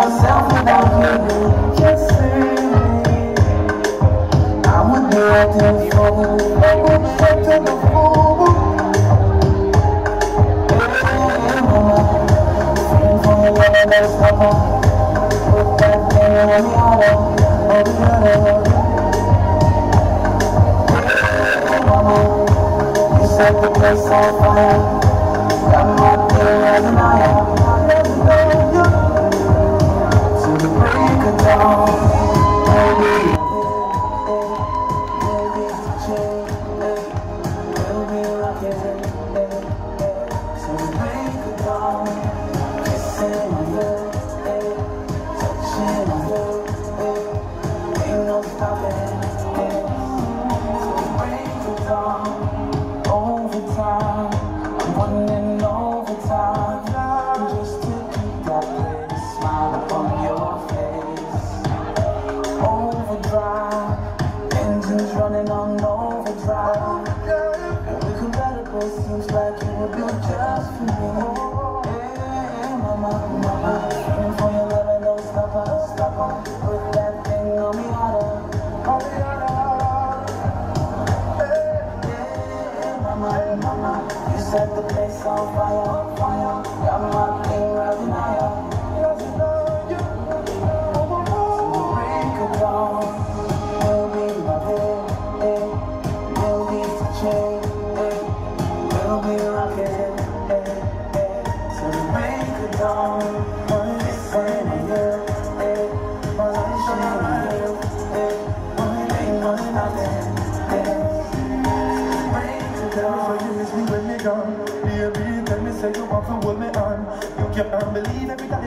myself without you kissing me. I would be acting the fool. I would be acting the fool. Hey, mama, feeling for your love, let's stop on. Put that thing on the auto, on the auto. Hey, mama, you set the place on fire. Got my thing as an eye. To the break of dawn, baby. Baby, change, we'll be rocking. To the break of dawn, kissing my lips, touching my lips, ain't no stopping. To the break of dawn, overtime, I'm running overtime, just to keep that pretty smile upon your face. Overdrive, engines running on overdrive, and we compatible, seems like you were built just for me. Hey, mama, mama, feeling for your love and don't stop on, stop on. Put that thing on me harder, on me harder. Hey, mama, mama, you set the place on fire, fire. Got my thing rising higher, rising higher. To the break of dawn, we'll be loving, we'll be touching, we'll be rocking, to the break of dawn. Kissing my lips, touching my lips, ain't no stopping. Break of dawn. You miss me when me gone, baby. Tell me say you want to hold me on. You can't believe every time